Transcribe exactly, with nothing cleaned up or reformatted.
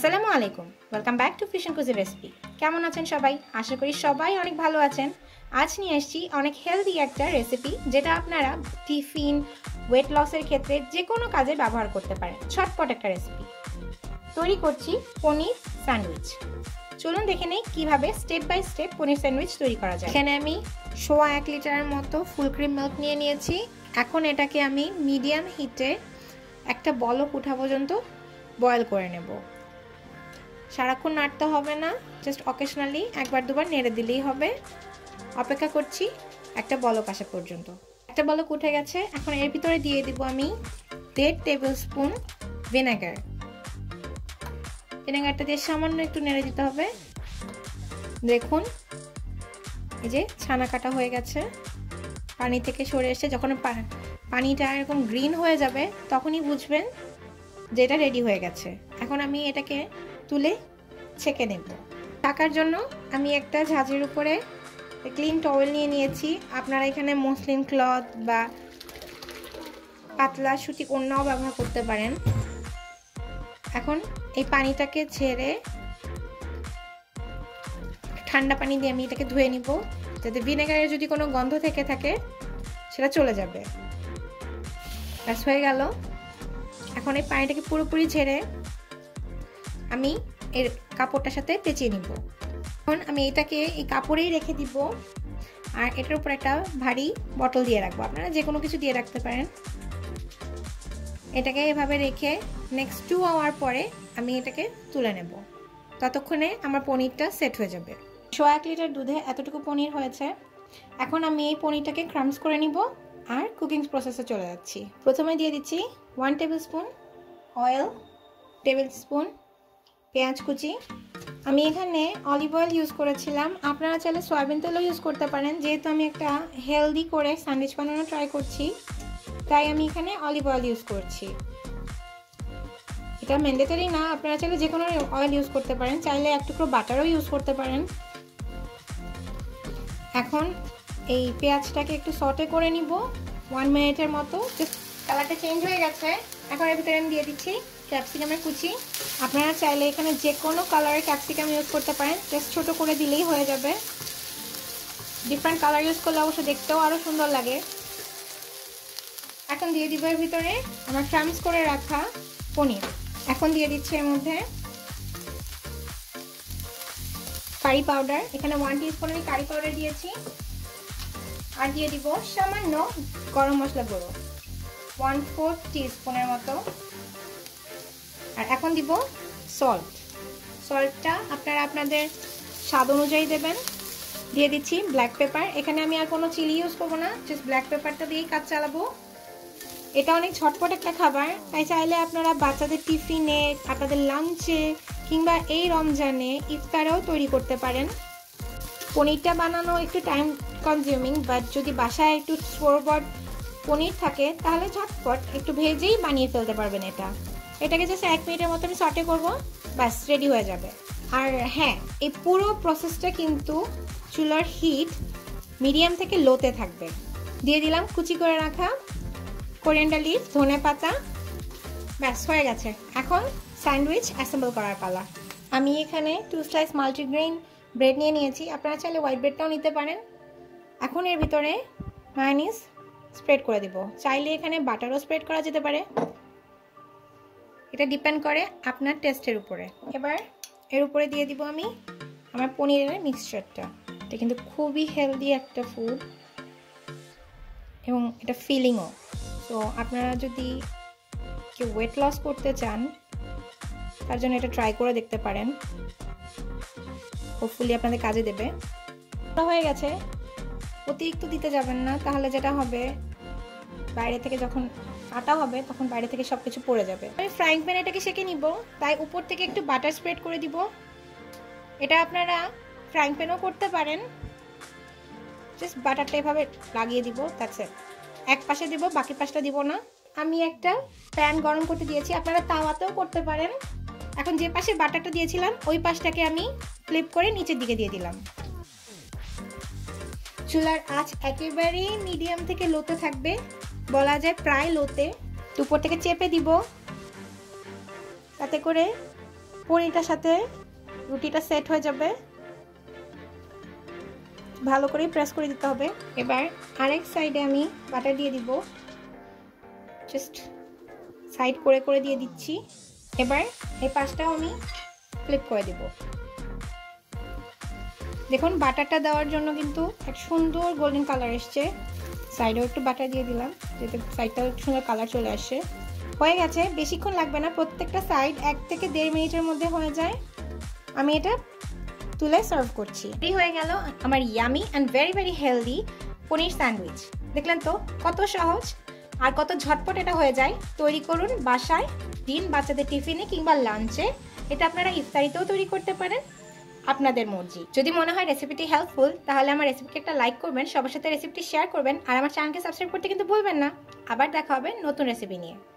আসসালামু আলাইকুম, welcome back to fish and কুজি রেসিপি। কেমন আছেন সবাই? আশা করি সবাই অনেক ভালো আছেন। আজ নিয়ে এসেছি অনেক হেলদি একটা রেসিপি, যেটা আপনারা টিফিন, ওয়েট লসের ক্ষেত্রে যে কোনো কাজে ব্যবহার করতে পারেন। ঝটপট একটা রেসিপি তৈরি করছি, পনির স্যান্ডউইচ। চলুন দেখে নেই কীভাবে step by step paneer sandwich তৈরি করা যায়। এখানে আমি সোয়া এক লিটারের মতো ফুল ক্রিম মিল্ক নিয়ে নিয়েছি। এখন এটাকে আমি মিডিয়াম হিটে একটা বলক ওঠা পর্যন্ত বয়েল করে নেব। সারাক্ষণ নাড়তে হবে না, জাস্ট অকেশনালি একবার দুবার নেড়ে দিলেই হবে। অপেক্ষা করছি একটা বলক আসা পর্যন্ত। একটা বলক উঠে গেছে। এখন এর ভিতরে দিয়ে দিব আমি দেড় টেবিল স্পুন ভিনেগার। ভিনেগারটা দিয়ে সামান্য একটু নেড়ে দিতে হবে। দেখুন এই যে ছানা কাটা হয়ে গেছে, পানি থেকে সরে এসে যখন পানিটা এরকম গ্রিন হয়ে যাবে তখনই বুঝবেন যে এটা রেডি হয়ে গেছে। এখন আমি এটাকে তুলে ছেঁকে নেব। ঢাকার জন্য আমি একটা ঝাঁঝের উপরে ক্লিন টাওয়েল নিয়ে নিয়েছি। আপনারা এখানে মসলিন ক্লথ বা পাতলা সুতি ওড়নাও ব্যবহার করতে পারেন। এখন এই পানিটাকে ছেড়ে ঠান্ডা পানি দিয়ে আমি এটাকে ধুয়ে নিব, যাতে ভিনেগারের যদি কোনো গন্ধ থেকে থাকে সেটা চলে যাবে। ব্যাস হয়ে গেল। এখন এই পানিটাকে পুরোপুরি ঝেড়ে আমি এর কাপড়টার সাথে পেঁচিয়ে নিব। এখন আমি এটাকে এই কাপড়েই রেখে দিব, আর এটার উপর একটা ভারী বটল দিয়ে রাখবো। আপনারা যে কোনো কিছু দিয়ে রাখতে পারেন। এটাকে এভাবে রেখে নেক্সট টু আওয়ার পরে আমি এটাকে তুলে নেব। ততক্ষণে আমার পনিরটা সেট হয়ে যাবে। সোয়া এক লিটার দুধে এতটুকু পনির হয়েছে। এখন আমি এই পনিরটাকে ক্রাম্বস করে নিব আর কুকিং প্রসেসে চলে যাচ্ছি। প্রথমে দিয়ে দিচ্ছি one tablespoon oil, tablespoon পেঁয়াজ কুচি। আমি এখানে অলিভ অয়েল ইউজ করেছিলাম, আপনারা চাইলে সয়াবিন তেলও ইউজ করতে পারেন। যেহেতু আমি একটা হেলদি করে স্যান্ডউইচ বানানো ট্রাই করছি, তাই আমি এখানে অলিভ অয়েল ইউজ করছি। এটা ম্যান্ডেটরি না, আপনারা চাইলে যে কোনো অয়েল ইউজ করতে পারেন, চাইলে এক টুকরো বাটারও ইউজ করতে পারেন। এখন এই পেঁয়াজটাকে একটু সটে করে নিব ওয়ান মিনিটের মতো। কালারটা চেঞ্জ হয়ে গেছে। এখন এর ভিতরে আমি দিয়ে দিচ্ছি ক্যাপসিকামের কুচি। আপনারা চাইলে এখানে যে কোনো কালারের ক্যাপসিকাম ইউজ করতে পারেন, জাস্ট ছোটো করে দিলেই হয়ে যাবে। ডিফারেন্ট কালার ইউজ করলে অবশ্য দেখতেও আরও সুন্দর লাগে। এখন দিয়ে দিব এর ভিতরে আমার ক্রাম্বস করে রাখা পনির। এখন দিয়ে দিচ্ছি এর মধ্যে কারি পাউডার। এখানে ওয়ান টিস্পুন আমি কারি পাউডার দিয়েছি। আর দিয়ে দিব সামান্য গরম মশলা গুঁড়ো, ওয়ান ফোর্থ টিস্পুনের মতো। আর এখন দিব সল্ট। সল্টটা আপনারা আপনাদের স্বাদ অনুযায়ী দেবেন। দিয়ে দিচ্ছি ব্ল্যাক পেপার। এখানে আমি আর কোনো চিলি ইউজ করবো না, জাস্ট ব্ল্যাক পেপারটা দিয়েই কাজ চালাবো। এটা অনেক ঝটপট একটা খাবার, তাই চাইলে আপনারা বাচ্চাদের টিফিনে, আপনাদের লাঞ্চে কিংবা এই রমজানে ইফতারেও তৈরি করতে পারেন। পনিরটা বানানো একটু টাইম কনজিউমিং, বাট যদি বাসায় একটু স্টোর বট পনির থাকে তাহলে ঝটপট একটু ভেজেই বানিয়ে ফেলতে পারবেন। এটা এটাকে জাস্ট এক মিনিটের মতো আমি সটে করবো, ব্যাস রেডি হয়ে যাবে। আর হ্যাঁ, এই পুরো প্রসেসটা কিন্তু চুলার হিট মিডিয়াম থেকে লোতে থাকবে। দিয়ে দিলাম কুচি করে রাখা কোরিয়ান্ডার লিভ, ধনে পাতা। ব্যাস হয়ে গেছে। এখন স্যান্ডউইচ অ্যাসেম্বল করার পালা। আমি এখানে টু স্লাইস মাল্টিগ্রেইন ব্রেড নিয়ে নিয়েছি, আপনারা চাইলে হোয়াইট ব্রেডটাও নিতে পারেন। এখন এর ভিতরে মায়োনিজ স্প্রেড করে দিব। চাইলে এখানে বাটারও স্প্রেড করা যেতে পারে, এটা ডিপেন্ড করে আপনার টেস্টের উপরে। এবার এর উপরে দিয়ে দিব আমি আমার পনিরের মিক্সচারটা। এটা কিন্তু খুবই হেলদি একটা ফুড এবং এটা ফিলিংও। তো আপনারা যদি কেউ ওয়েট লস করতে চান তার জন্য এটা ট্রাই করে দেখতে পারেন, হোপফুলি আপনাদের কাজে দেবে। হয়ে গেছে। অতিরিক্ত দিতে যাবেন না, তাহলে যেটা হবে বাইরে থেকে যখন কাটা হবে তখন বাইরে থেকে সব কিছু পড়ে যাবে। আমি ফ্রাইং প্যানে এটাকে সেঁকে নিব, তাই উপর থেকে একটু বাটার স্প্রেড করে দিব। এটা আপনারা ফ্রাইং প্যানও করতে পারেন, জাস্ট বাটারটা এভাবে লাগিয়ে দিব, দ্যাটস ইট। এক পাশে দিব, বাকি পাশটা দিব না। আমি একটা প্যান গরম করতে দিয়েছি, আপনারা তাওয়াতেও করতে পারেন। এখন যে পাশে বাটারটা দিয়েছিলাম ওই পাশটাকে আমি ফ্লিপ করে নিচের দিকে দিয়ে দিলাম। চুলার আঁচ একেবারেই মিডিয়াম থেকে লোতে থাকবে, বলা যায় প্রায় লোতে। উপর থেকে চেপে দিব, তাতে করে পনিরটার সাথে রুটিটা সেট হয়ে যাবে, ভালো করে প্রেস করে দিতে হবে। এবার আরেক সাইডে আমি বাটার দিয়ে দিব, জাস্ট সাইড করে করে দিয়ে দিচ্ছি। এবার এই পাশটাও আমি ফ্লিপ করে দিব। দেখুন বাটারটা দেওয়ার জন্য কিন্তু এক সুন্দর গোল্ডেন কালার এসছে। সাইডেও একটু বাটার দিয়ে দিলাম যাতে সাইডটাও সুন্দর কালার চলে আসে। হয়ে গেছে, বেশিক্ষণ লাগবে না, প্রত্যেকটা সাইড এক থেকে দেড় মিনিটের মধ্যে হয়ে যায়। আমি এটা তুলে সার্ভ করছি। রেডি হয়ে গেল আমার yummy and very very healthy paneer sandwich. দেখলেন তো কত সহজ আর কত ঝটপট এটা হয়ে যায়। তৈরি করুন বাসায়, দিন বাচ্চাদের টিফিনে কিংবা লাঞ্চে। এটা আপনারা ইফতারিতেও তৈরি করতে পারেন, আপনাদের মর্জি। যদি মনে হয় রেসিপিটি হেল্পফুল তাহলে আমার রেসিপিকে একটা লাইক করবেন, সবার সাথে রেসিপিটি শেয়ার করবেন আর আমার চ্যানেলকে সাবস্ক্রাইব করতে কিন্তু ভুলবেন না। আবার দেখা হবে নতুন রেসিপি নিয়ে।